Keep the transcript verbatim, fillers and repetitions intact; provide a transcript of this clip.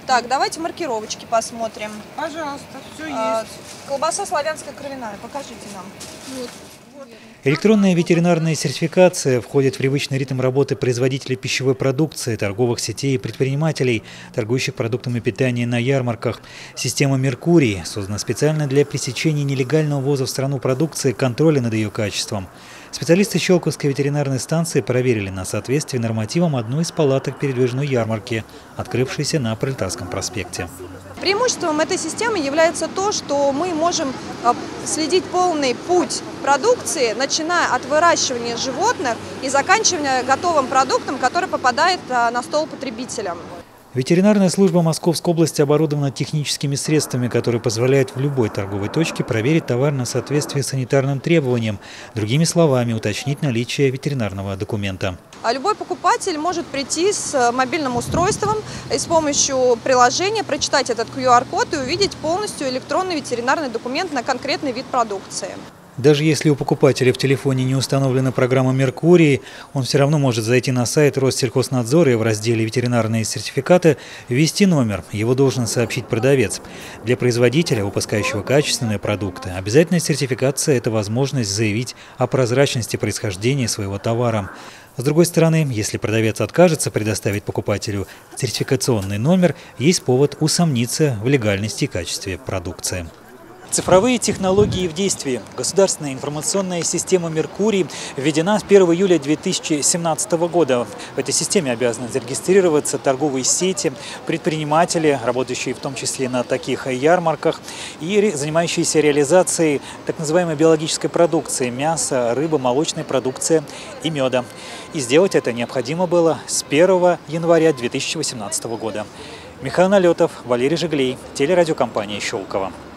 Так, давайте маркировочки посмотрим. Пожалуйста, все А, есть. колбаса славянская кровяная, покажите нам. Вот. Электронная ветеринарная сертификация входит в привычный ритм работы производителей пищевой продукции, торговых сетей и предпринимателей, торгующих продуктами питания на ярмарках. Система «Меркурий» создана специально для пресечения нелегального ввоза в страну продукции, контроля над ее качеством. Специалисты Щелковской ветеринарной станции проверили на соответствие нормативам одной из палаток передвижной ярмарки, открывшейся на Пролетарском проспекте. Преимуществом этой системы является то, что мы можем следить полный путь продукции, начиная от выращивания животных и заканчивая готовым продуктом, который попадает на стол потребителям. Ветеринарная служба Московской области оборудована техническими средствами, которые позволяют в любой торговой точке проверить товар на соответствие санитарным требованиям, другими словами, уточнить наличие ветеринарного документа. А любой покупатель может прийти с мобильным устройством и с помощью приложения прочитать этот ку эр код и увидеть полностью электронный ветеринарный документ на конкретный вид продукции. Даже если у покупателя в телефоне не установлена программа «Меркурий», он все равно может зайти на сайт Россельхознадзора и в разделе «Ветеринарные сертификаты» ввести номер. Его должен сообщить продавец. Для производителя, выпускающего качественные продукты, обязательная сертификация – это возможность заявить о прозрачности происхождения своего товара. С другой стороны, если продавец откажется предоставить покупателю сертификационный номер, есть повод усомниться в легальности и качестве продукции. Цифровые технологии в действии. Государственная информационная система «Меркурий» введена с первого июля две тысячи семнадцатого года. В этой системе обязаны зарегистрироваться торговые сети, предприниматели, работающие в том числе на таких ярмарках, и занимающиеся реализацией так называемой биологической продукции – мяса, рыбы, молочной продукции и меда. И сделать это необходимо было с первого января две тысячи восемнадцатого года. Михаил Налетов, Валерий Жиглей, телерадиокомпания «Щелково».